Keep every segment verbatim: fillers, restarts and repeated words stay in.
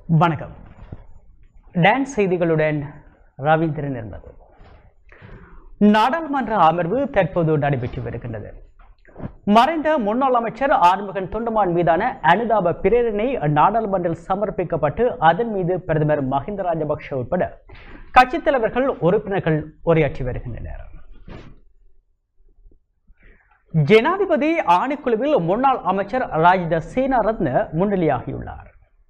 வணக்கம். டான்ஸ் செய்திகளுடன் ரவீந்திரன் என்பது. நாடாளுமன்ற அமர்வு தற்போது நடைபெற்று வருகின்றது. மறைந்த முன்னாள் அமைச்சர் ஆறுமுகன் தொண்டமான் மீதான அனுதாப பிரேரணை நாடாளுமன்றில் சமர்ப்பிக்கப்பட்டு அதன் மீது பிரதமர் மஹிந்த ராஜபக்ஷ உட்பட கட்சித் தலைவர்கள் உறுப்பினர்கள் உரையாற்றி வருகின்றனர். ஜனாதிபதி ஆணைக்குழுவில் முன்னாள் அமைச்சர் ராஜித சேனாரத்ன முன்னிலையாகியுள்ளார்.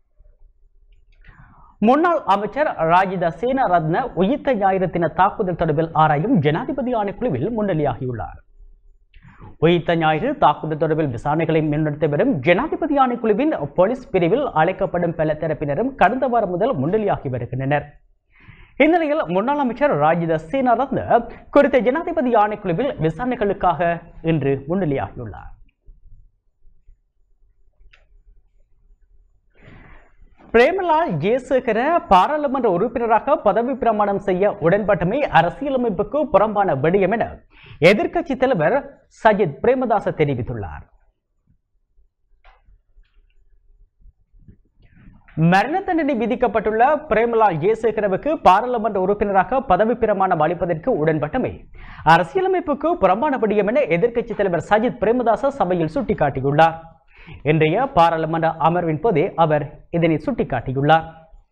முன்னாள் அமைச்சர் ராஜித சேனாரத்ன உயிர்த்த ஞாயிறு தின தாக்குதல் தொடர்பில் ஆராயும் ஜனாதிபதி ஆணைக்குழுவில் முன்னிலையாகியுள்ளார். உயிர்த்த ஞாயிறு தாக்குதல் தொடர்பில் விசாரணைகளை முன்னெடுத்து வரும் ஜனாதிபதி ஆணைக்குழுவின் போலீஸ் பிரிவில் அழைக்கப்படும் பல தரப்பினரும் கடந்த வாரம் முதல் முன்னிலையாகி வருகின்றனர். இந்நிலையில் முன்னாள் அமைச்சர் ராஜித சேனாரத்ன குறித்த ஜனாதிபதி ஆணைக்குழுவில் விசாரணைகளுக்காக இன்று முன்னிலையாகியுள்ளார். பிரேமலால் ஜெயசேகர பாராளுமன்ற உறுப்பினராக பதவி பிரமாணம் செய்ய உடன்பட்டமை அரசியலமைப்புக்கு புறம்பான விடயம் என எதிர்க்கட்சி தலைவர் சஜித் பிரேமதாச தெரிவித்துள்ளார். மரண தண்டனை விதிக்கப்பட்டுள்ள பிரேமலால் ஜெயசேகரவுக்கு பாராளுமன்ற உறுப்பினராக பதவி பிரமாணம் அளிப்பதற்கு உடன்பட்டமை அரசியலமைப்புக்கு புறம்பான விடயம் என எதிர்க்கட்சி தலைவர் சஜித் பிரேமதாச சபையில் சுட்டிக்காட்டியுள்ளார். இன்றைய பாராளுமன்ற அமர்வின் போதே அவர் இதனை சுட்டிக்காட்டியுள்ளார்.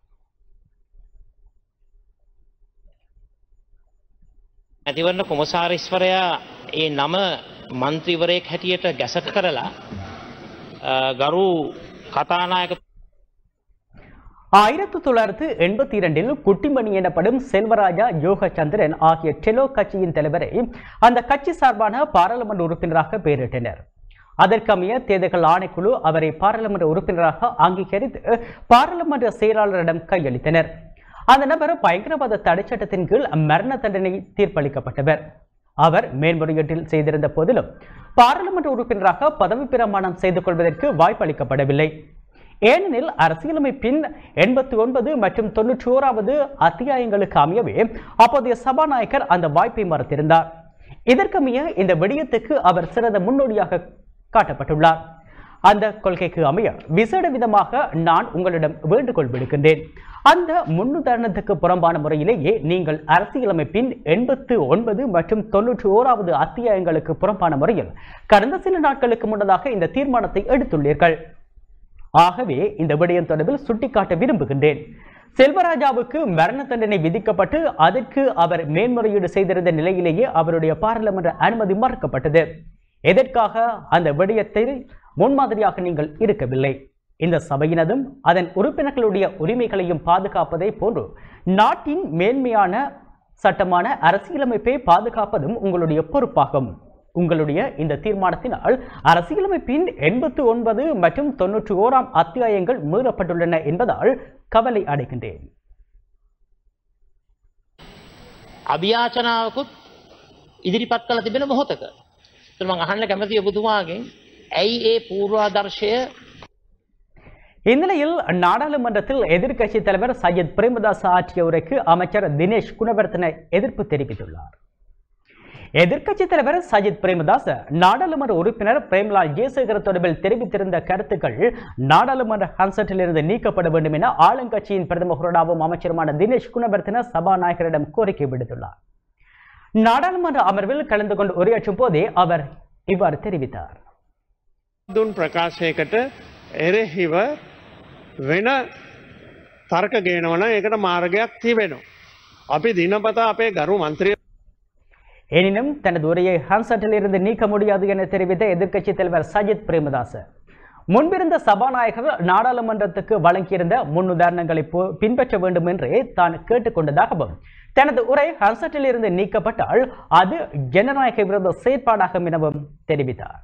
ඇතිවරණ කොමසාරිස්වරයා ඒ නම මන්ත්‍රීවරයෙක් හැටියට ගැසට් කරලා ගරු කතානායක ஆயிரத்தி தொள்ளாயிரத்து எண்பத்தி இரண்டில் குட்டிமணி எனப்படும் செல்வராஜா யோகச்சந்திரன் ஆகிய டெலோ கட்சியின் தலைவரை அந்த கட்சி சார்பான பாராளுமன்ற உறுப்பினராக பெயரிட்டனர். அதற்கமைய தேர்தல்கள் ஆணைக்குழு அவரை பாராளுமன்ற உறுப்பினராக அங்கீகரித்து பாராளுமன்ற செயலாளரிடம் கையளித்தனர். அந்த நபர் பயங்கரவாத தடைச்சட்டத்தின் கீழ் மரண தண்டனை தீர்ப்பளிக்கப்பட்டவர். அவர் மேன்முறையீட்டில் செய்திருந்த போதிலும் பாராளுமன்ற உறுப்பினராக பதவி பிரமாணம் செய்து கொள்வதற்கு வாய்ப்பு அளிக்கப்படவில்லை. ஏனெனில் அரசியலமைப்பின் எண்பத்தி ஒன்பது மற்றும் தொன்னூற்றி ஓராவது அத்தியாயங்களுக்கு அமையவே அப்போதைய சபாநாயகர் அந்த வாய்ப்பை மறுத்திருந்தார். இதற்கமைய இந்த விடயத்துக்கு அவர் சிறந்த முன்னோடியாக காட்டப்பட்டுள்ளார். அந்த கொள்கைக்கு அமைய விசேட விதமாக நான் உங்களிடம் வேண்டுகோள் விடுக்கின்றேன். அந்த முன்னுதாரணத்துக்கு புறம்பான முறையிலேயே நீங்கள் அரசியலமைப்பின் எண்பத்து ஒன்பது மற்றும் தொன்னூற்றி ஓராவது அத்தியாயங்களுக்கு புறம்பான முறையில் கடந்த சில நாட்களுக்கு முன்னதாக இந்த தீர்மானத்தை எடுத்துள்ளீர்கள். ஆகவே இந்த விடயம் தொடர்பில் சுட்டிக்காட்ட விரும்புகின்றேன். செல்வராஜாவுக்கு மரண தண்டனை விதிக்கப்பட்டு அதற்கு அவர் மேன்முறையீடு செய்திருந்த நிலையிலேயே அவருடைய பாராளுமன்ற அனுமதி மறுக்கப்பட்டது. எதற்காக அந்த விடயத்தை முன்மாதிரியாக நீங்கள் இருக்கவில்லை? இந்த சபையினதும் அதன் உறுப்பினர்களுடைய உரிமைகளையும் பாதுகாப்பதை போன்று நாட்டின் மேன்மையான சட்டமான அரசியலமைப்பை பாதுகாப்பதும் உங்களுடைய பொறுப்பாகும். உங்களுடைய இந்த தீர்மானத்தினால் அரசியலமைப்பின் எண்பத்தி ஒன்பது மற்றும் தொன்னூற்றி ஓராம் அத்தியாயங்கள் மீறப்பட்டுள்ளன என்பதால் கவலை அடைகின்றேன். අභියාචනාවකුත් ඉදිරිපත් කළ තිබෙන මොහොතක මම අහන්න කැමතියි ඔබතුමාගෙන් ඇයි ඒ පූර්වාදර්ශය இந்நிலையில் நாடாளுமன்றத்தில் எதிர்க்கட்சி தலைவர் சஜித் பிரேமதாச ஆற்றிய உரைக்கு அமைச்சர் தினேஷ் குணவர்த்தன எதிர்ப்பு தெரிவித்துள்ளார். எதிர்க்கட்சி தலைவர் சஜித் பிரேமதாச நாடாளுமன்ற உறுப்பினர் பிரேமலால் ஜெயசேகர தொடர்பில் தெரிவித்திருந்த கருத்துக்கள் நாடாளுமன்ற ஹன்செட்டில் இருந்து நீக்கப்பட வேண்டும் என ஆளுங்கட்சியின் பிரதம கொறடாவும் அமைச்சருமான தினேஷ் குணவர்த்தன சபாநாயகரிடம் கோரிக்கை விடுத்துள்ளார். நாடாளுமன்ற அமர்வில் கலந்து கொண்டு உரையாற்றும் போதே அவர் இவ்வாறு தெரிவித்தார். දුන් ප්‍රකාශයකට එරෙහිව වෙන තර්ක ගේනවා නම් ඒකට මාර්ගයක් තිබෙනවා. අපි දිනපතා අපේ ගරු මන්ත්‍රී எனினும் தனது உரையை ஹன்செட்டில் இருந்து நீக்க முடியாது என தெரிவித்த எதிர்க்கட்சி தலைவர் சஜித் பிரேமதாச முன்பிருந்த சபாநாயகர் நாடாளுமன்றத்துக்கு வழங்கியிருந்த முன்னுதாரணங்களை பின்பற்ற வேண்டும் என்றே தான் கேட்டுக்கொண்டதாகவும் தனது உரை ஹன்செட்டில் இருந்து நீக்கப்பட்டால் அது ஜனநாயக விரோத செயற்பாடாகும் எனவும் தெரிவித்தார்.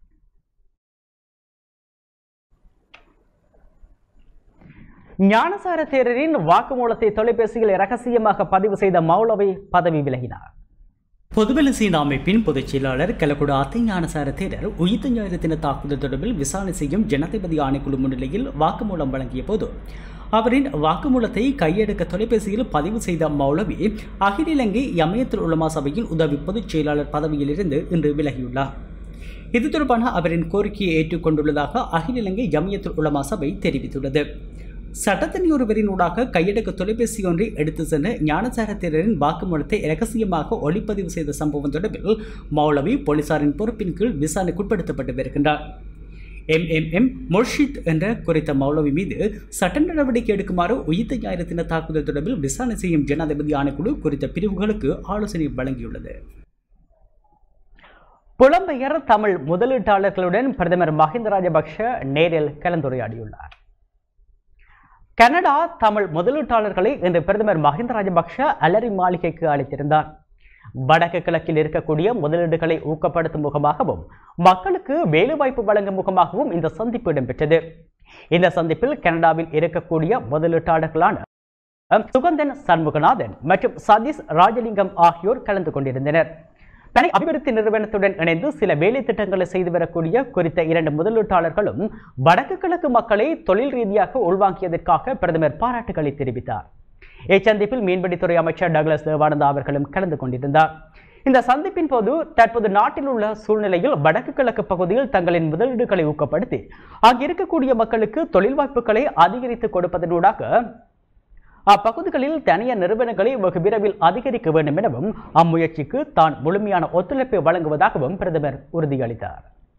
ஞானசார தேரரின் வாக்குமூலத்தை தொலைபேசியில் ரகசியமாக பதிவு செய்த மௌலவி பதவி விலகினார். பொதுபல சீன அமைப்பின் பொதுச் செயலாளர் கலக்குட அத்தை ஞானசார தேரர் உயிர்த்த ஞாயிறு தின தாக்குதல் தொடர்பில் விசாரணை செய்யும் ஜனாதிபதி ஆணைக்குழு முன்னிலையில் வாக்குமூலம் வழங்கிய போது அவரின் வாக்குமூலத்தை கையெடுக்க தொலைபேசியில் பதிவு செய்த மௌலவி அகில இலங்கை யமயத்துல் உலமா சபையின் உதவி பொதுச் செயலாளர் பதவியிலிருந்து இன்று விலகியுள்ளார். இது தொடர்பான அவரின் கோரிக்கையை ஏற்றுக்கொண்டுள்ளதாக அகில இலங்கை யமயத்துல் உலமா சபை தெரிவித்துள்ளது. சட்டத்தனி ஒருவரினூடாக கையடக்க தொலைபேசி ஒன்றை எடுத்து சென்ற ஞானசார தேரரின் வாக்குமூலத்தை இரகசியமாக ஒளிப்பதிவு செய்த சம்பவம் தொடர்பில் மௌலவி போலீசாரின் பொறுப்பின் கீழ் விசாரணைக்குட்படுத்தப்பட்டு வருகின்றார். எம் எம் எம் முர்ஷித் என்ற குறித்த மௌலவி மீது சட்ட நடவடிக்கை எடுக்குமாறு உயிர்த்த ஞாயிறு தின தாக்குதல் தொடர்பில் விசாரணை செய்யும் ஜனாதிபதி ஆணைக்குழு குறித்த பிரிவுகளுக்கு ஆலோசனை வழங்கியுள்ளது. புலம்பெயர் தமிழ் முதலீட்டாளர்களுடன் பிரதமர் மஹிந்த ராஜபக்ஷ நேரில் கலந்துரையாடியுள்ளார். கனடா தமிழ் முதலீட்டாளர்களை இன்று பிரதமர் மஹிந்த ராஜபக்ஷ அலரி மாளிகைக்கு அழைத்திருந்தார். வடக்கு கிழக்கில் இருக்கக்கூடிய முதலீடுகளை ஊக்கப்படுத்தும் முகமாகவும் மக்களுக்கு வேலைவாய்ப்பு வழங்கும் முகமாகவும் இந்த சந்திப்பு இடம்பெற்றது. இந்த சந்திப்பில் கனடாவில் இருக்கக்கூடிய முதலீட்டாளர்களான சுகந்தன் சண்முகநாதன் மற்றும் சதீஷ் ராஜலிங்கம் ஆகியோர் கலந்து கொண்டிருந்தனர். தனி அபிவிருத்தி நிறுவனத்துடன் இணைந்து சில வேலை திட்டங்களை செய்து வரக்கூடிய குறித்த இரண்டு முதலீட்டாளர்களும் வடக்கு கிழக்கு மக்களை தொழில் ரீதியாக உள்வாங்கியதற்காக பிரதமர் பாராட்டுகளை தெரிவித்தார். இச்சந்திப்பில் மீன்பிடித்துறை அமைச்சர் டக்ளஸ் தேவானந்தா அவர்களும் கலந்து கொண்டிருந்தார். இந்த சந்திப்பின் போது தற்போது நாட்டில் உள்ள சூழ்நிலையில் வடக்கு கிழக்கு பகுதியில் தங்களின் முதலீடுகளை ஊக்கப்படுத்தி அங்கிருக்கக்கூடிய மக்களுக்கு தொழில் வாய்ப்புகளை அதிகரித்து கொடுப்பதனூடாக அப்பகுதிகளில் தனியார் நிறுவனங்களை வெகு விரைவில் அதிகரிக்க வேண்டும் எனவும் அம்முயற்சிக்கு தான் முழுமையான ஒத்துழைப்பை வழங்குவதாகவும் பிரதமர் உறுதியளித்தார்.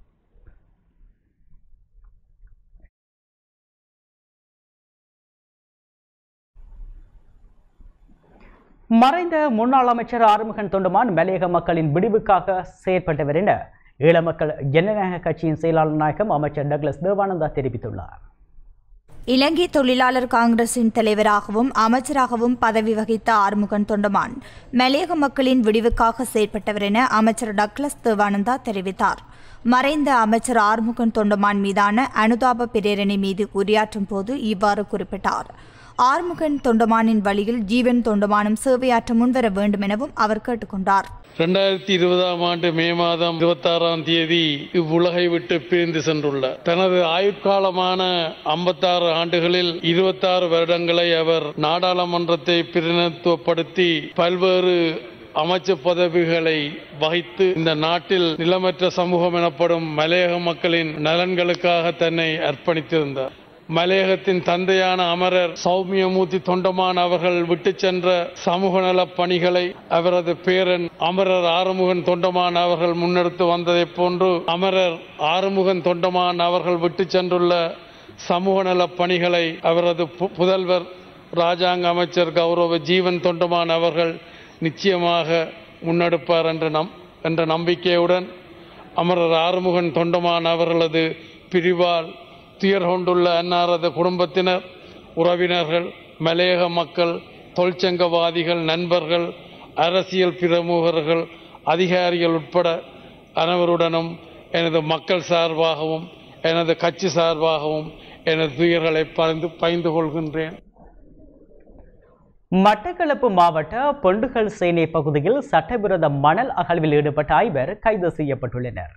மறைந்த முன்னாள் அமைச்சர் ஆறுமுகன் தொண்டமான் மலையக மக்களின் விடிவுக்காக செயற்பட்டவர் என ஈழமக்கள் ஜனநாயக கட்சியின் செயலாளர் நாயகம் அமைச்சர் டக்ளஸ் தேவானந்தா தெரிவித்துள்ளார். இலங்கை தொழிலாளர் காங்கிரசின் தலைவராகவும் அமைச்சராகவும் பதவி வகித்த ஆறுமுகன் தொண்டமான் மலையக மக்களின் விடிவுக்காக செயற்பட்டவர் என அமைச்சர் டக்ளஸ் தேவானந்தா தெரிவித்தார். மறைந்த அமைச்சர் ஆறுமுகன் தொண்டமான் மீதான அனுதாப பிரேரணை மீது உரையாற்றும் போது இவ்வாறு குறிப்பிட்டார். ஆறுமுகன் தொண்டமானின் வழியில் ஜீவன் தொண்டமானும் சேவையாற்ற முன்வர வேண்டும் எனவும் அவர் கேட்டுக்கொண்டார். இரண்டாயிரத்தி இருபதாம் ஆண்டு மே மாதம் இருபத்தி ஆறாம் தேதி இவ்வுலகை விட்டு பிரிந்து சென்றுள்ளார். தனது ஆயுட்காலமான ஐம்பத்தாறு ஆண்டுகளில் இருபத்தாறு வருடங்களை அவர் நாடாளுமன்றத்தை பிரதிநிதித்துவப்படுத்தி பல்வேறு அமைச்சு பதவிகளை வகித்து இந்த நாட்டில் நிலமற்ற சமூகம் எனப்படும் மலையக மக்களின் நலன்களுக்காக தன்னை அர்ப்பணித்திருந்தார். மலையகத்தின் தந்தையான அமரர் சௌமியமூர்த்தி தொண்டமான் அவர்கள் விட்டு சென்ற சமூக நல பணிகளை அவரது பேரன் அமரர் ஆறுமுகன் தொண்டமான் அவர்கள் முன்னெடுத்து வந்ததை போன்று அமரர் ஆறுமுகன் தொண்டமான் அவர்கள் விட்டு சென்றுள்ள சமூக நல பணிகளை அவரது புதல்வர் ராஜாங்க அமைச்சர் கௌரவ ஜீவன் தொண்டமான் அவர்கள் நிச்சயமாக முன்னெடுப்பார் என்ற நம் என்ற நம்பிக்கையுடன் அமரர் ஆறுமுகன் தொண்டமான் அவர்களது பிரிவால் துயர் கொண்டுள்ள அன்னாரது குடும்பத்தினர், உறவினர்கள், மலையக மக்கள், தொழிற்சங்கவாதிகள், நண்பர்கள், அரசியல் பிரமுகர்கள், அதிகாரிகள் உட்பட அனைவருடனும் எனது மக்கள் சார்பாகவும் எனது கட்சி சார்பாகவும் எனது துயர்களை பகிர்ந்து பகிர்ந்து கொள்கின்றேன். மட்டக்களப்பு மாவட்ட பொண்டுகள் சேனை பகுதியில் சட்டவிரோத மணல் அகழ்வில் ஈடுபட்ட ஐவர் கைது செய்யப்பட்டுள்ளனர்.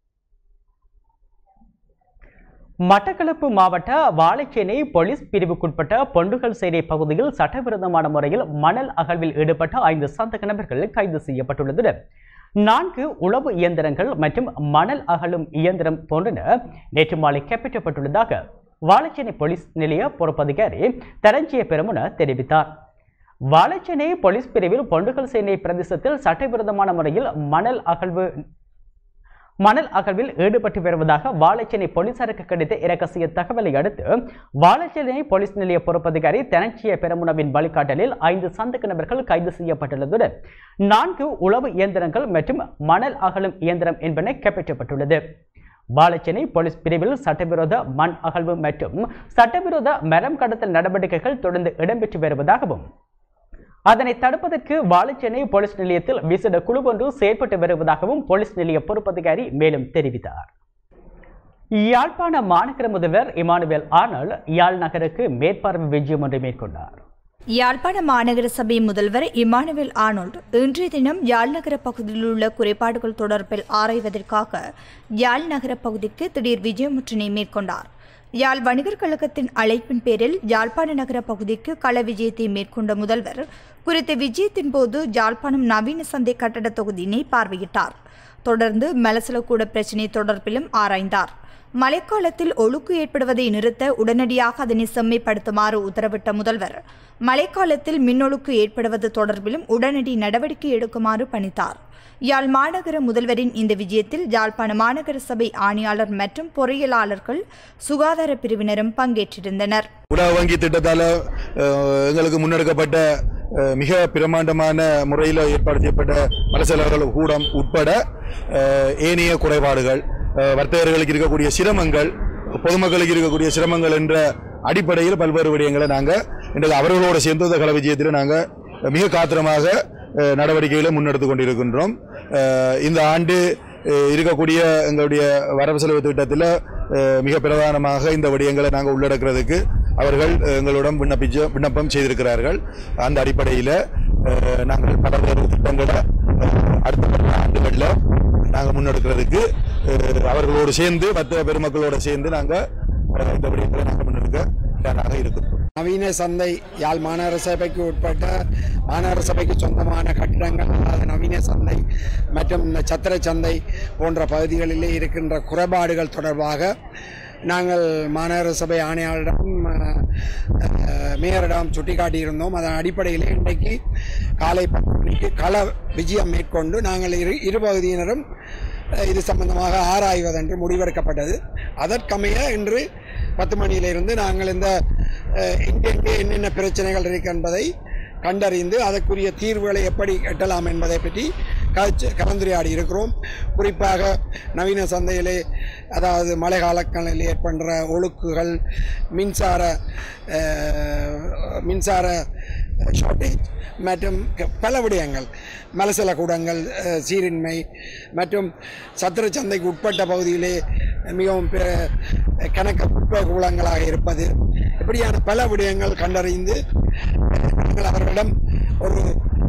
மட்டக்களப்பு மாவட்ட வாழைச்சேனை போலீஸ் பிரிவுக்குட்பட்ட பொண்டுகள் சேனை பகுதியில் சட்டவிரோதமான முறையில் மணல் அகழ்வில் ஈடுபட்ட ஐந்து சந்தேக நபர்கள் கைது செய்யப்பட்டுள்ளதுடன் நான்கு உளவு இயந்திரங்கள் மற்றும் மணல் அகழும் இயந்திரம் போன்றன நேற்று மாலை கைப்பற்றப்பட்டுள்ளதாக வாழைச்சேனை போலீஸ் நிலைய பொறுப்பதிகாரி தரஞ்சிய பெருமுன தெரிவித்தார். வாழைச்சேனை போலீஸ் பிரிவில் பொண்டுகள் சேனை பிரதேசத்தில் சட்டவிரோதமான முறையில் மணல் அகழ்வு மணல் அகழ்வில் ஈடுபட்டு வருவதாக வாழைச்சேனை போலீசாருக்கு கிடைத்த இரகசிய தகவலை அடுத்து வாழைச்சேனை போலீஸ் நிலைய பொறுப்பதிகாரி தனச்சிய பெருமுனவின் வழிகாட்டலில் ஐந்து சந்தேக நபர்கள் கைது செய்யப்பட்டுள்ளதுடன் நான்கு உளவு இயந்திரங்கள் மற்றும் மணல் அகழும் இயந்திரம் என்பன கைப்பற்றப்பட்டுள்ளது. வாழைச்சேனை போலீஸ் பிரிவில் சட்டவிரோத மண் அகழ்வு மற்றும் சட்டவிரோத மரம் கடத்தல் நடவடிக்கைகள் தொடர்ந்து இடம்பெற்று வருவதாகவும் அதனை தடுப்பதற்கு வாழைச்சேனை போலீஸ் நிலையத்தில் விசேட குழு ஒன்று செயற்பட்டு வருவதாகவும் போலீஸ் நிலைய பொறுப்பதிகாரி மேலும் தெரிவித்தார். யாழ்ப்பாண மாநகர முதல்வர் இமானுவேல் ஆர்னால்ட் யாழ் நகருக்கு மேற்பார்வை விஜயம் ஒன்றை மேற்கொண்டார். யாழ்ப்பாண மாநகர சபை முதல்வர் இமானுவேல் ஆர்னால்ட் இன்றைய தினம் யாழ் நகர பகுதியில் உள்ள குறைபாடுகள் தொடர்பில் ஆராய்வதற்காக யாழ் நகர பகுதிக்கு திடீர் விஜயமுற்றினை மேற்கொண்டார். யாழ் வணிகர் கழகத்தின் அழைப்பின் பேரில் யாழ்ப்பாண நகர பகுதிக்கு கள விஜயத்தை மேற்கொண்ட முதல்வர் குறித்த விஜயத்தின் போது யாழ்ப்பாணம் நவீன சந்தை கட்டட தொகுதியினை பார்வையிட்டார். தொடர்ந்து மலசலக்கூட பிரச்சினை தொடர்பிலும் ஆராய்ந்தார். மழைக்காலத்தில் ஒழுக்கு ஏற்படுவதை நிறுத்த உடனடியாக அதனை செம்மைப்படுத்துமாறு உத்தரவிட்ட முதல்வர் மழைக்காலத்தில் மின்னொழுக்கு ஏற்படுவது தொடர்பிலும் உடனடி நடவடிக்கை எடுக்குமாறு பணித்தார். யாழ் மாநகர முதல்வரின் இந்த விஜயத்தில் யாழ்ப்பாண மாநகர சபை ஆணையாளர் மற்றும் பொறியியலாளர்கள் சுகாதார பிரிவினரும் பங்கேற்றிருந்தனர். உணவு வங்கி திட்டத்தால் எங்களுக்கு முன்னெடுக்கப்பட்ட மிக பிரமாண்டமான முறையில் ஏற்பாடு செய்யப்பட்ட மலசலர்கள் கூடம் உட்பட ஏனைய குறைபாடுகள், வர்த்தகர்களுக்கு இருக்கக்கூடிய சிரமங்கள், பொதுமக்களுக்கு இருக்கக்கூடிய சிரமங்கள் என்ற அடிப்படையில் பல்வேறு விடயங்களை நாங்கள் இன்றைக்கு அவர்களோடு சேர்ந்து இந்த கள விஜயத்தில் நாங்கள் மிக காத்திரமாக நடவடிக்கைகளை முன்னெடுத்து கொண்டிருக்கின்றோம். இந்த ஆண்டு இருக்கக்கூடிய எங்களுடைய வரவு செலவு திட்டத்தில் மிக பிரதானமாக இந்த விடயங்களை நாங்கள் உள்ளடக்கிறதுக்கு அவர்கள் எங்களிடம் விண்ணப்பிச்ச விண்ணப்பம் செய்திருக்கிறார்கள். அந்த அடிப்படையில் நாங்கள் பல்வேறு திட்டங்களை அடுத்த ஆண்டுகளில் நாங்கள் முன்னெடுக்கிறதுக்கு அவர்களோடு சேர்ந்து மற்ற பெருமக்களோடு சேர்ந்து நாங்கள் இந்த விடயங்களை நாங்கள் முன்னெடுக்க தயாராக இருக்கிறோம். நவீன சந்தை யாழ் மாநகர சபைக்கு உட்பட்ட மாநகர சபைக்கு சொந்தமான கட்டிடங்கள், அதாவது நவீன சந்தை மற்றும் இந்த சத்திர சந்தை போன்ற பகுதிகளிலே இருக்கின்ற குறைபாடுகள் தொடர்பாக நாங்கள் மாநகர சபை ஆணையாளரிடம் மேயரிடம் சுட்டிக்காட்டியிருந்தோம். அதன் அடிப்படையில் இன்றைக்கு காலை பத்து மணிக்கு கள விஜயம் மேற்கொண்டு நாங்கள் இரு இரு பகுதியினரும் இது சம்பந்தமாக ஆராய்வதென்று முடிவெடுக்கப்பட்டது. அதற்கமைய இன்று பத்து மணியிலிருந்து நாங்கள் இந்த எங்கெங்கே என்னென்ன பிரச்சனைகள் இருக்கு என்பதை கண்டறிந்து அதற்குரிய தீர்வுகளை எப்படி எட்டலாம் என்பதை பற்றி கலந்துரையாடி இருக்கிறோம். குறிப்பாக நவீன சந்தையிலே, அதாவது மழை காலங்களில் ஏற்படுற ஒழுக்குகள், மின்சார மின்சார ஷார்ட்டேஜ் மற்றும் பல விடயங்கள், மலசல கூடங்கள் சீரின்மை மற்றும் சத்திர சந்தைக்கு உட்பட்ட பகுதியிலே மிகவும் கணக்க குப்பை கூலங்களாக இருப்பது, இப்படியான பல விடயங்கள் கண்டறிந்து நாங்கள் அவர்களிடம் ஒரு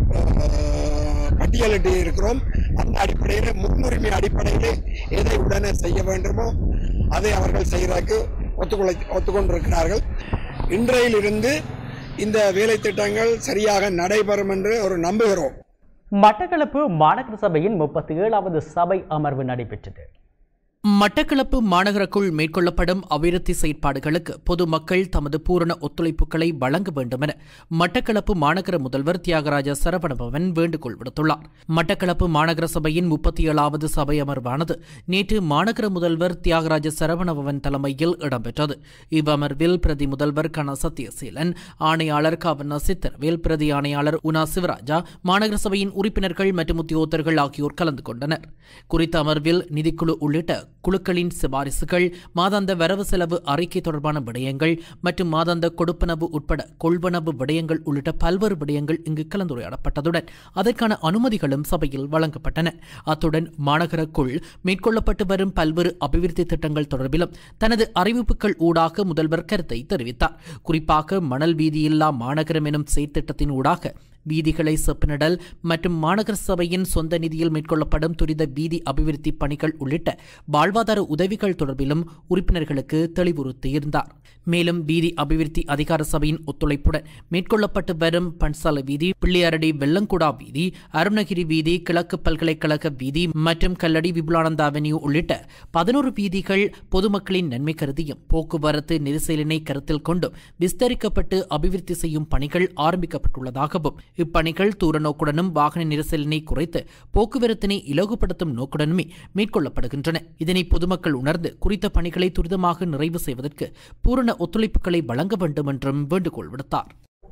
பட்டியலிட்டு இருக்கிறோம். அந்த அடிப்படையில் முன்னுரிமை அடிப்படையில் எதை உடனே செய்ய வேண்டுமோ அதை அவர்கள் செய்வதற்கு ஒத்துக்கொள்ள ஒத்துக்கொண்டிருக்கிறார்கள். இன்றையிலிருந்து இந்த வேலை திட்டங்கள் சரியாக நடைபெறும் என்று ஒரு நம்புகிறோம். மட்டக்களப்பு மாநகர சபையின் முப்பத்தி ஏழாவது சபை அமர்வு நடைபெற்றது. மட்டக்களப்பு மாநகருக்குள் மேற்கொள்ளப்படும் அபிவிருத்தி செயற்பாடுகளுக்கு பொதுமக்கள் தமது பூரண ஒத்துழைப்புகளை வழங்க வேண்டும் என மட்டக்களப்பு மாநகர முதல்வர் தியாகராஜ சரவணபவன் வேண்டுகோள் விடுத்துள்ளார். மட்டக்களப்பு மாநகர சபையின் முப்பத்தி ஏழாவது சபை அமர்வானது நேற்று மாநகர முதல்வர் தியாகராஜ சரவணபவன் தலைமையில் இடம்பெற்றது. இவ்வமர்வில் பிரதி முதல்வர் கன சத்தியசீலன், ஆணையாளர் கவர்ன சித்திரவேல், பிரதி ஆணையாளர் உனா சிவராஜா, மாநகர சபையின் உறுப்பினர்கள் மற்றும் உத்தியோகத்தர்கள் ஆகியோர் கலந்து கொண்டனர். குறித்த அமர்வில் நிதிக்குழு உள்ளிட்ட குழுக்களின் சிபாரிசுகள், மாதாந்த வரவு செலவு அறிக்கை தொடர்பான விடயங்கள் மற்றும் மாதாந்த கொடுப்பனவு உட்பட கொள்வனவு விடயங்கள் உள்ளிட்ட பல்வேறு விடயங்கள் இங்கு கலந்துரையாடப்பட்டதுடன் அதற்கான அனுமதிகளும் சபையில் வழங்கப்பட்டன. அத்துடன் மாநகருக்குள் மேற்கொள்ளப்பட்டு வரும் பல்வேறு அபிவிருத்தி திட்டங்கள் தொடர்பிலும் தனது அறிவிப்புகள் ஊடாக முதல்வர் கருத்தை தெரிவித்தார். குறிப்பாக மணல் வீதியில்லா மாநகரம் எனும் செயற்திட்டத்தின் ஊடாக வீதிகளை செப்பனிடல் மற்றும் மாநகர சபையின் சொந்த நிதியில் மேற்கொள்ளப்படும் துரித வீதி அபிவிருத்தி பணிகள் உள்ளிட்ட வாழ்வாதார உதவிகள் தொடர்பிலும் உறுப்பினர்களுக்கு தெளிவுறுத்தியிருந்தார். மேலும் வீதி அபிவிருத்தி அதிகார சபையின் ஒத்துழைப்புடன் மேற்கொள்ளப்பட்டு வரும் பன்சாலை வீதி, பிள்ளையாரடி வெள்ளங்குடா வீதி, அருணகிரி வீதி, கிழக்கு பல்கலைக்கழக வீதி மற்றும் கல்லடி விபுலானந்தா அவென்யூ உள்ளிட்ட பதினோரு வீதிகள் பொதுமக்களின் நன்மை கருதியும் போக்குவரத்து நெரிசலினை கருத்தில் கொண்டும் விஸ்தரிக்கப்பட்டு அபிவிருத்தி செய்யும் பணிகள் ஆரம்பிக்கப்பட்டுள்ளதாகவும் இப்பணிகள் தூர நோக்குடனும் வாகன நெரிசலினை குறைத்து போக்குவரத்தினை இலகுபடுத்தும் நோக்குடனுமே மேற்கொள்ளப்படுகின்றன. இதனை பொதுமக்கள் உணர்ந்து குறித்த பணிகளை துரிதமாக நிறைவு செய்வதற்கு பூரண ஒத்துழைப்புகளை வழங்க வேண்டும் என்றும் வேண்டுகோள் விடுத்தார்.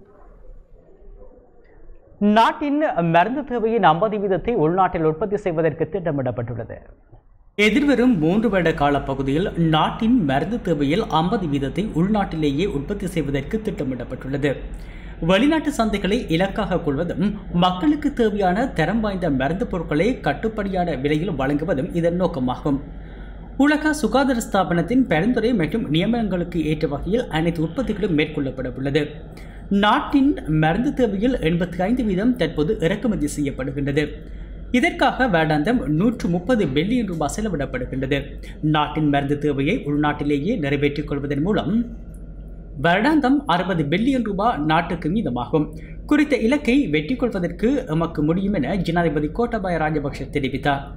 நாட்டின் மருந்து தேவையின் ஐம்பது வீதத்தை உள்நாட்டில் உற்பத்தி செய்வதற்கு திட்டமிடப்பட்டுள்ளது. எதிர்வரும் மூன்று வருட கால பகுதியில் நாட்டின் மருந்து தேவையில் ஐம்பது வீதத்தை உள்நாட்டிலேயே உற்பத்தி செய்வதற்கு திட்டமிடப்பட்டுள்ளது. வெளிநாட்டு சந்தைகளை இலக்காக கொள்வதும் மக்களுக்கு தேவையான தரம் வாய்ந்த மருந்து பொருட்களை கட்டுப்படியான விலையில் வழங்குவதும் இதன் நோக்கமாகும். உலக சுகாதார ஸ்தாபனத்தின் பரிந்துரை மற்றும் நியமனங்களுக்கு ஏற்ற வகையில் அனைத்து உற்பத்திகளும் மேற்கொள்ளப்பட உள்ளது. நாட்டின் மருந்து தேவையில் எண்பத்தி ஐந்து வீதம் தற்போது இறக்குமதி செய்யப்படுகின்றது. இதற்காக வேடாந்தம் நூற்று முப்பது பில்லியன் ரூபாய் செலவிடப்படுகின்றது. நாட்டின் மருந்து தேவையை உள்நாட்டிலேயே நிறைவேற்றிக் கொள்வதன் மூலம் வருடாந்தம் அறுபது பில்லியன் ரூபாய் நாட்டுக்கு மீதமாகும். குறித்த இலக்கை வெற்றி கொள்வதற்கு எமக்கு முடியும் என ஜனாதிபதி கோட்டாபய ராஜபக்ஷ தெரிவித்தார்.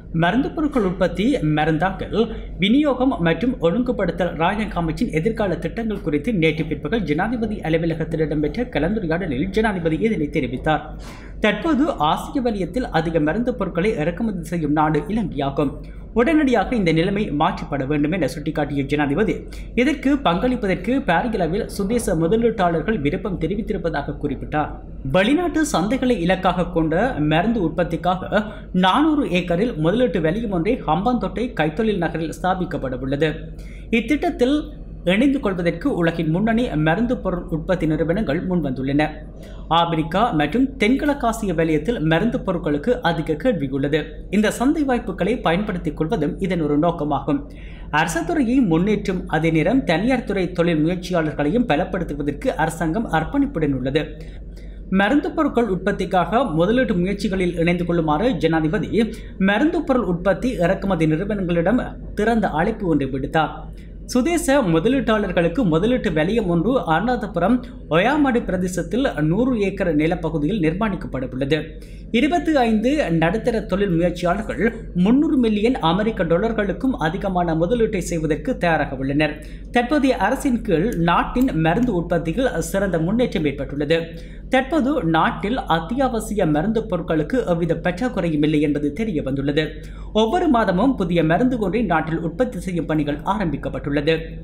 மருந்து பொருட்கள் உற்பத்தி, மருந்தாக்கல், விநியோகம் மற்றும் ஒழுங்குபடுத்தல் ராஜாங்க அமைச்சின் எதிர்கால திட்டங்கள் குறித்து நேற்று பிற்பகல் ஜனாதிபதி அலுவலகத்தில் இடம்பெற்ற கலந்துரையாடலில் ஜனாதிபதி இதனை தெரிவித்தார். தற்போது ஆசிய வலயத்தில் அதிக மருந்து பொருட்களை இறக்குமதி செய்யும் நாடு இலங்கையாகும். உடனடியாக இந்த நிலைமை மாற்றப்பட வேண்டும் என சுட்டிக்காட்டிய ஜனாதிபதி இதற்கு பங்களிப்பதற்கு பாரியளவில் சுதேச முதலீட்டாளர்கள் விருப்பம் தெரிவித்திருப்பதாக குறிப்பிட்டார். வெளிநாட்டு சந்தைகளை இலக்காக கொண்ட மருந்து உற்பத்திக்காக நானூறு ஏக்கரில் முதலீட்டு வலயம் ஒன்றை ஹம்பாந்தோட்டை கைத்தொழில் நகரில் ஸ்தாபிக்கப்பட உள்ளது. இத்திட்டத்தில் இணைந்து கொள்வதற்கு உலகின் முன்னணி மருந்து பொருள் உற்பத்தி நிறுவனங்கள் முன்வந்துள்ளன. ஆப்பிரிக்கா மற்றும் தென்கிழக்காசிய வலயத்தில் மருந்து பொருட்களுக்கு அதிக கேள்வி உள்ளது. இந்த சந்தை வாய்ப்புகளை பயன்படுத்திக் கொள்வதும் இதன் ஒரு நோக்கமாகும். அரசு துறையை முன்னேற்றும் அதே நேரம் தனியார் துறை தொழில் முயற்சியாளர்களையும் பலப்படுத்துவதற்கு அரசாங்கம் அர்ப்பணிப்புடன் உள்ளது. மருந்து பொருட்கள் உற்பத்திக்காக முதலீட்டு முயற்சிகளில் இணைந்து கொள்ளுமாறு ஜனாதிபதி மருந்து பொருள் உற்பத்தி இறக்குமதி நிறுவனங்களிடம் திறந்த அழைப்பு ஒன்றை விடுத்தார். சுதேச முதலீட்டாளர்களுக்கு முதலீட்டு வலயம் ஒன்று அனுராதபுரம் ஒயாமடு பிரதேசத்தில் நூறு ஏக்கர் நிலப்பகுதியில் நிர்மாணிக்கப்பட உள்ளது. இருபத்தி ஐந்து நடுத்தர தொழில் முயற்சியாளர்கள் முன்னூறு மில்லியன் அமெரிக்க டாலர்களுக்கும் அதிகமான முதலீட்டை செய்வதற்கு தயாராக உள்ளனர். தற்போதைய அரசின் கீழ் நாட்டின் மருந்து உற்பத்தியில் சிறந்த முன்னேற்றம் ஏற்பட்டுள்ளது. தற்போது நாட்டில் அத்தியாவசிய மருந்து பொருட்களுக்கு எவ்வித பற்றாக்குறையும் இல்லை என்பது தெரிய வந்துள்ளது. ஒவ்வொரு மாதமும் புதிய மருந்து ஒன்றை நாட்டில் உற்பத்தி செய்யும் பணிகள் ஆரம்பிக்கப்பட்டுள்ளது.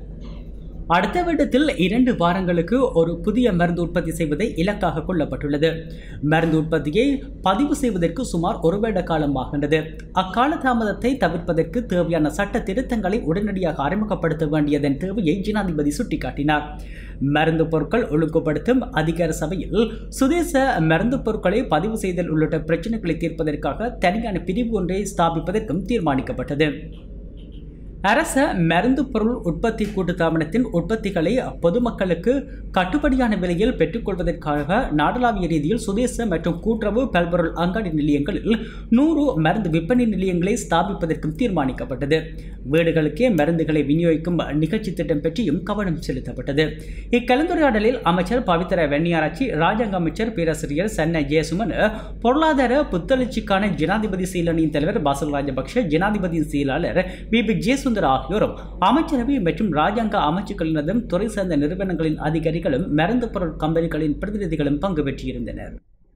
அடுத்த வருடத்தில் இரண்டு வாரங்களுக்கு ஒரு புதிய மருந்து உற்பத்தி செய்வதை இலக்காக கொள்ளப்பட்டுள்ளது. மருந்து உற்பத்தியை பதிவு செய்வதற்கு சுமார் ஒரு வருட காலமாகின்றது. அக்கால தாமதத்தை தவிர்ப்பதற்கு தேவையான சட்ட திருத்தங்களை உடனடியாக அறிமுகப்படுத்த வேண்டியதன் தேவையை ஜனாதிபதி சுட்டிக்காட்டினார். மருந்து பொருட்கள் ஒழுங்குபடுத்தும் அதிகார சபையில் சுதேச மருந்து பொருட்களை பதிவு செய்தல் உள்ளிட்ட பிரச்சனைகளை தீர்ப்பதற்காக தனியான பிரிவு ஒன்றை ஸ்தாபிப்பதற்கும் தீர்மானிக்கப்பட்டது. அரச மருந்து பொருள் உற்பத்தி கூட்டுத்தாபனத்தின் உற்பத்திகளை பொதுமக்களுக்கு கட்டுப்படியான விலையில் பெற்றுக்கொள்வதற்காக நாடளாவிய ரீதியில் சுதேச மற்றும் கூட்டுறவு பல்பொருள் அங்காடி நிலையங்களில் நூறு மருந்து விற்பனை நிலையங்களை ஸ்தாபிப்பதற்கும் தீர்மானிக்கப்பட்டது. வீடுகளுக்கே மருந்துகளை விநியோகிக்கும் நிகழ்ச்சி திட்டம் பற்றியும் கவனம் செலுத்தப்பட்டது. இக்கலந்துரையாடலில் அமைச்சர் பவித்ர வெண்ணியாராச்சி, ராஜாங்க அமைச்சர் பேராசிரியர் சன்ன ஜெயசுமன், பொருளாதார புத்தெழுச்சிக்கான ஜனாதிபதி செயலணியின் தலைவர் பாசல் ராஜபக்ஷ, ஜனாதிபதியின் செயலாளர் பிபி ஜெயசுந்தர் ஆகியோரும் அமைச்சரவை மற்றும் ராஜாங்க அமைச்சுக்களினதும் துறை சார்ந்த நிறுவனங்களின் அதிகாரிகளும் மருந்து பொருள் கம்பெனிகளின் பிரதிநிதிகளும் பங்கு பெற்றிருந்தனர்.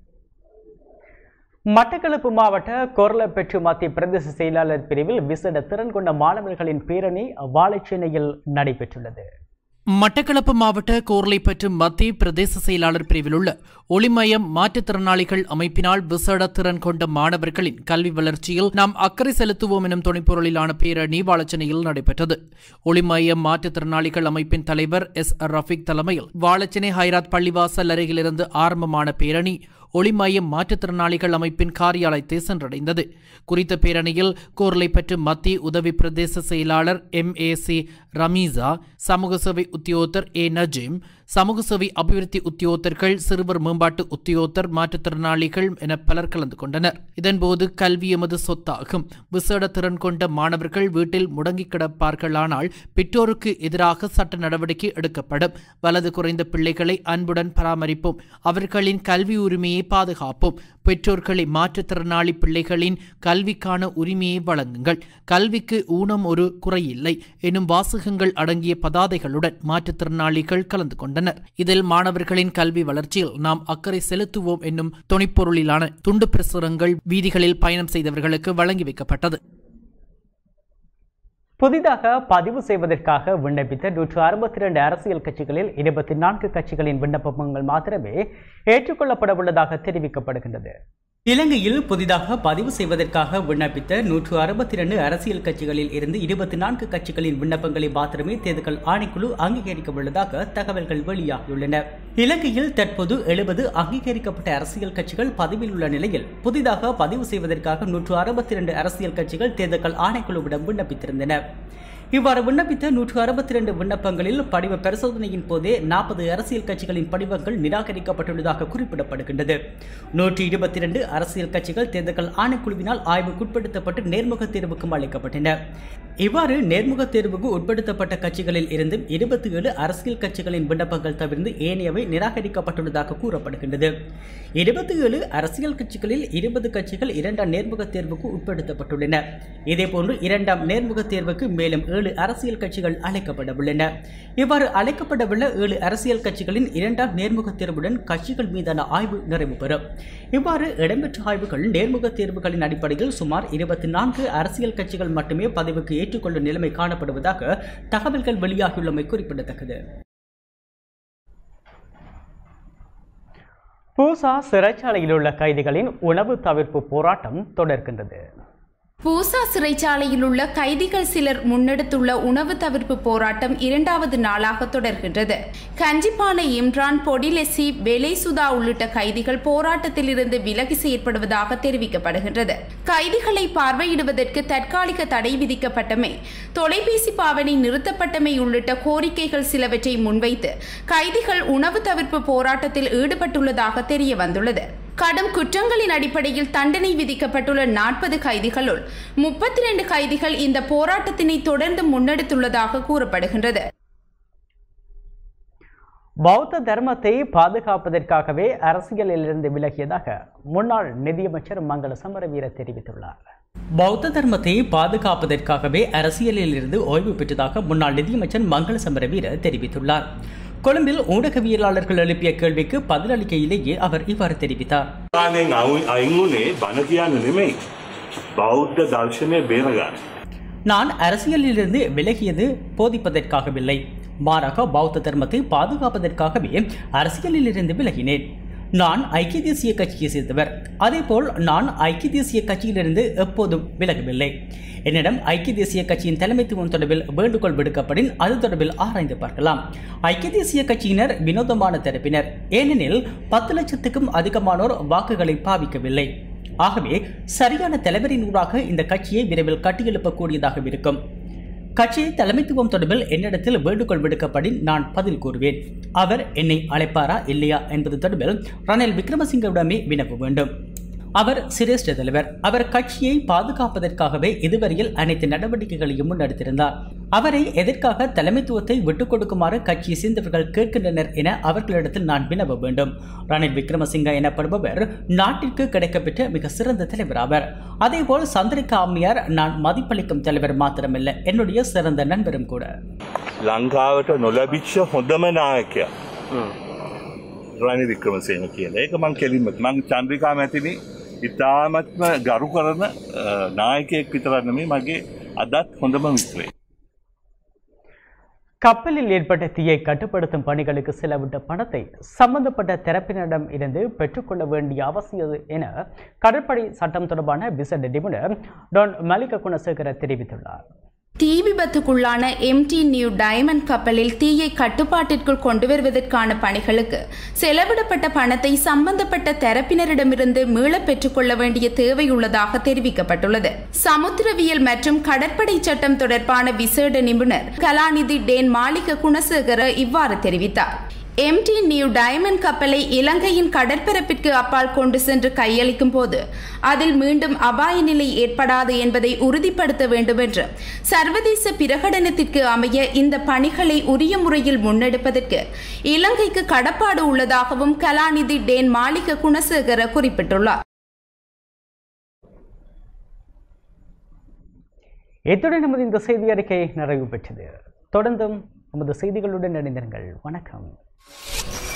மட்டக்களப்பு மாவட்ட கொர்லப்பெற்று மத்திய பிரதேச செயலாளர் பிரிவில் விசேட திறன் கொண்ட மாணவர்களின் பேரணி வாழைச்சேனையில் நடைபெற்றுள்ளது. மட்டக்களப்பு மாவட்ட கோர்லைப்பற்று மத்திய பிரதேச செயலாளர் பிரிவில் உள்ள ஒளிமயம் மாற்றுத்திறனாளிகள் அமைப்பினால் விசேட திறன் கொண்ட மாணவர்களின் கல்வி வளர்ச்சியில் நாம் அக்கறை செலுத்துவோம் எனும் துணைப்பொருளிலான பேரணி வாழைச்சேனையில் நடைபெற்றது. ஒளிமயம் மாற்றுத்திறனாளிகள் அமைப்பின் தலைவர் எஸ் ரஃபீக் தலைமையில் வாழைச்சேனை ஹைராத் பள்ளிவாசல் அருகிலிருந்து ஆரம்பமான பேரணி ஒளிமயம் மாற்றுத்திறனாளிகள் அமைப்பின் காரியாலயத்தை சென்றடைந்தது. குறித்த பேரணியில் கோர்லைப்பற்று மத்திய உதவி பிரதேச செயலாளர் எம் ஏ சி ரமீசா, சமூக சேவை உத்தியோகத்தர் ஏ நஜீம், சமூக சேவை அபிவிருத்தி உத்தியோகத்தர்கள், சிறுவர் மேம்பாட்டு உத்தியோகத்தர், மாற்றுத்திறனாளிகள் என பலர் கலந்து கொண்டனர். இதன்போது கல்வி எமது சொத்தாகும், விசேட திறன் கொண்ட மாணவர்கள் வீட்டில் முடங்கி கிடப்பார்களானால் பெற்றோருக்கு எதிராக சட்ட நடவடிக்கை எடுக்கப்படும். வலது குறைந்த பிள்ளைகளை அன்புடன் பராமரிப்போம், அவர்களின் கல்வி உரிமையை பாதுகாப்போம். பெற்றோர்களை மாற்றுத்திறனாளி பிள்ளைகளின் கல்விக்கான உரிமையை வழங்குங்கள். கல்விக்கு ஊனம் ஒரு குறையில்லை எனும் வாசகங்கள் அடங்கிய பதாதைகளுடன் மாற்றுத்திறனாளிகள் கலந்து கொண்டனர். இதில் மாணவர்களின் கல்வி வளர்ச்சியில் நாம் அக்கறை செலுத்துவோம் என்னும் துணைப்பொருளிலான துண்டு பிரசுரங்கள் வீதிகளில் பயணம் செய்தவர்களுக்கு வழங்கி வைக்கப்பட்டது. புதிதாக பதிவு செய்வதற்காக விண்ணப்பித்த நூற்று அறுபத்தி இரண்டு அரசியல் கட்சிகளில் இருபத்தி நான்கு கட்சிகளின் விண்ணப்பங்கள் மாத்திரமே ஏற்றுக்கொள்ளப்பட உள்ளதாக தெரிவிக்கப்படுகின்றது. இலங்கையில் புதிதாக பதிவு செய்வதற்காக விண்ணப்பித்த நூற்று அறுபத்தி இரண்டு அரசியல் கட்சிகளில் இருந்து இருபத்தி நான்கு கட்சிகளின் விண்ணப்பங்களை மாத்திரமே தேர்தல் ஆணைக்குழு அங்கீகரிக்க உள்ளதாக தகவல்கள் வெளியாகியுள்ளன. இலங்கையில் தற்போது எழுபது அங்கீகரிக்கப்பட்ட அரசியல் கட்சிகள் பதிவில் உள்ள நிலையில் புதிதாக பதிவு செய்வதற்காக நூற்று அறுபத்தி இரண்டு அரசியல் கட்சிகள் தேர்தல் ஆணைக்குழுவிடம் விண்ணப்பித்திருந்தன. இவ்வாறு விண்ணப்பித்த நூற்று அறுபத்தி இரண்டு விண்ணப்பங்களில் படிவ பரிசோதனையின் போதே நாற்பது அரசியல் கட்சிகளின் படிவங்கள் நிராகரிக்கப்பட்டுள்ளதாக குறிப்பிடப்படுகின்றது. நூற்றி இருபத்தி இரண்டு அரசியல் கட்சிகள் தேர்தல் ஆணைக்குழுவினால் ஆய்வுக்குட்படுத்தப்பட்டு நேர்முக தேர்வுக்கும் அளிக்கப்பட்டன. இவ்வாறு நேர்முக தேர்வுக்கு உட்படுத்தப்பட்ட கட்சிகளில் இருந்தும் இருபத்தி ஏழு அரசியல் கட்சிகளின் விண்ணப்பங்கள் தவிர்த்து ஏனையவை நிராகரிக்கப்பட்டுள்ளதாக கூறப்படுகின்றது. இருபத்தி ஏழு அரசியல் கட்சிகளில் இருபது கட்சிகள் இரண்டாம் நேர்முக தேர்வுக்கு உட்படுத்தப்பட்டுள்ளன. இதேபோன்று இரண்டாம் நேர்முக தேர்வுக்கு மேலும் ஏழு அரசியல் கட்சிகள் அழைக்கப்படவுள்ளன. இவ்வாறு அழைக்கப்படவுள்ள ஏழு அரசியல் கட்சிகளின் இரண்டாம் நேர்முக தேர்வுடன் கட்சிகள் மீதான ஆய்வு நிறைவு பெறும். இவ்வாறு இடம்பெற்ற ஆய்வுகள் நேர்முக தேர்வுகளின் அடிப்படையில் சுமார் இருபத்தி நான்கு அரசியல் கட்சிகள் மட்டுமே பதவிக்கு ஏற்றுக்கொள்ளும் நிலைமை காணப்படுவதாக தகவல்கள் வெளியாகியுள்ளமை குறிப்பிடத்தக்கது. பூசா சிறைச்சாலையில் உள்ள கைதிகளின் உணவு தவிர்ப்பு போராட்டம் தொடர்கின்றது. பூசா சிறைச்சாலையில் உள்ள கைதிகள் சிலர் முன்னெடுத்துள்ள உணவு தவிர்ப்பு போராட்டம் இரண்டாவது நாளாக தொடர்கின்றது. கஞ்சிப்பானை இம்ரான், பொடிலெசி, வெலைசுதா உள்ளிட்ட கைதிகள் போராட்டத்தில் இருந்து விலகி செயற்படுவதாக தெரிவிக்கப்படுகின்றது. கைதிகளை பார்வையிடுவதற்கு தற்காலிக தடை விதிக்கப்பட்டமை, தொலைபேசி பாவனை நிறுத்தப்பட்டமை உள்ளிட்ட கோரிக்கைகள் சிலவற்றை முன்வைத்து கைதிகள் உணவு தவிர்ப்பு போராட்டத்தில் ஈடுபட்டுள்ளதாக தெரிய வந்துள்ளது. கடும் குற்றங்களின் அடிப்படையில் தண்டனை விதிக்கப்பட்டுள்ள நாற்பது கைதிகளுள் முப்பத்தி இரண்டு கைதிகள் இந்த போராட்டத்தினை தொடர்ந்து முன்னெடுத்துள்ளதாக கூறப்படுகின்றது. பௌத்த தர்மத்தை பாதுகாப்பதற்காகவே அரசியலிலிருந்து விலகியதாக முன்னாள் நிதியமைச்சர் மங்கள சமரவீர தெரிவித்துள்ளார். பௌத்த தர்மத்தை பாதுகாப்பதற்காகவே அரசியலில் இருந்து ஓய்வு பெற்றதாக முன்னாள் நிதியமைச்சர் மங்கள சமரவீர தெரிவித்துள்ளார். கொழும்பில் ஊடகவியலாளர்கள் எழுப்பிய கேள்விக்கு பதிலளிக்கையிலேயே அவர் இவ்வாறு தெரிவித்தார். நான் அரசியலிலிருந்து விலகியது போதிப்பதற்காகவில்லை, மாறாக பௌத்த தர்மத்தை பாதுகாப்பதற்காகவே அரசியலில் இருந்து விலகினேன். நான் ஐக்கிய தேசிய கட்சியை சேர்ந்தவர், அதேபோல் நான் ஐக்கிய தேசிய கட்சியிலிருந்து எப்போதும் விலகவில்லை. என்னிடம் ஐக்கிய தேசிய கட்சியின் தலைமைத்துவம் தொடர்பில் வேண்டுகோள் விடுக்கப்படின் அது தொடர்பில் ஆராய்ந்து பார்க்கலாம். ஐக்கிய தேசிய கட்சியினர் வினோதமான தரப்பினர், ஏனெனில் பத்து லட்சத்துக்கும் அதிகமானோர் வாக்குகளை பாவிக்கவில்லை. ஆகவே சரியான தலைவரின் ஊடாக இந்த கட்சியை விரைவில் கட்டியெழுப்பக்கூடியதாக இருக்கும். கட்சியை தலைமைத்துவம் தொடர்பில் என்னிடத்தில் வேண்டுகோள் விடுக்கப்படின் நான் பதில் கூறுவேன். அவர் என்னை அழைப்பாரா இல்லையா என்பது தொடர்பில் ரணில் விக்ரமசிங்கவிடமே வினவ வேண்டும். அவர் சிரேஷ்ட தலைவர். அவர் கட்சியை பாதுகாப்பதற்காகவே இதுவரையில் அனைத்து நடவடிக்கைகளையும் முன்னெடுத்திருந்தார். அவரை எதற்காக தலைமைத்துவத்தை விட்டுக் கொடுக்குமாறு கட்சியை சேர்ந்தவர்கள் கேட்கின்றனர் என அவர்களிடத்தில் நான் வினவ வேண்டும். ரணில் விக்ரமசிங்க எனப்படுபவர் நாட்டிற்கு கிடைக்கப்பெற்ற மிக சிறந்த தலைவர் ஆவர். அதேபோல் சந்திரிகா அம்மையார் நான் மதிப்பளிக்கும் தலைவர் மாத்திரமல்ல, என்னுடைய சிறந்த நண்பரும் கூட. லங்காවට නොලැබිච්ච හොඳම නායකයා රනිල් වික්‍රමසිංහ කියන එක මම කෙලින්ම මම චන්ද්‍රිකා මැතිනි ඉතාමත්ම ගරු කරන නායකයෙක් විතරක් නෙමෙයි මගේ අදත් හොඳම මිත්‍රයෙක්. கப்பலில் ஏற்பட்ட தீயை கட்டுப்படுத்தும் பணிகளுக்கு செலவிட்ட பணத்தை சம்பந்தப்பட்ட தரப்பினரிடம் இருந்து பெற்றுக்கொள்ள வேண்டிய அவசியம் என கடற்படை சட்டம் தொடர்பான விசேட நிபுணர் டான் மலிக குணசேகர தெரிவித்துள்ளார். தீ விபத்துக்குள்ளான எம்டி நியூ டைமண்ட் கப்பலில் தீயை கட்டுப்பாட்டிற்குள் கொண்டு வருவதற்கான பணிகளுக்கு செலவிடப்பட்ட பணத்தை சம்பந்தப்பட்ட தரப்பினரிடமிருந்து மீள பெற்றுக்கொள்ள வேண்டிய தேவை உள்ளதாக தெரிவிக்கப்பட்டுள்ளது. சமுத்திரவியல் மற்றும் கடற்படை சட்டம் தொடர்பான விசேட நிபுணர் கலாநிதி டேன் மாளிக குணசேகர இவ்வாறு தெரிவித்தார். எம்டி நியூ டைமண்ட் கப்பலை இலங்கையின் கடற்பரப்பிற்கு அப்பால் கொண்டு சென்று கையளிக்கும் போது அதில் மீண்டும் அபாய நிலை ஏற்படாது என்பதை உறுதிப்படுத்த வேண்டும் என்று சர்வதேச பிரகடனத்திற்கு அமைய இந்த பணிகளை உரிய முறையில் முன்னெடுப்பதற்கு இலங்கைக்கு கடப்பாடு உள்ளதாகவும் கலாநிதி டேன் மாளிக குணசேகர குறிப்பிட்டுள்ளார். இத்துடன் நமது இந்த செய்தி அறிக்கை நிறைவு பெற்றது. தொடர்ந்தும் நமது செய்திகளுடன் இணைந்திருங்கள். வணக்கம்.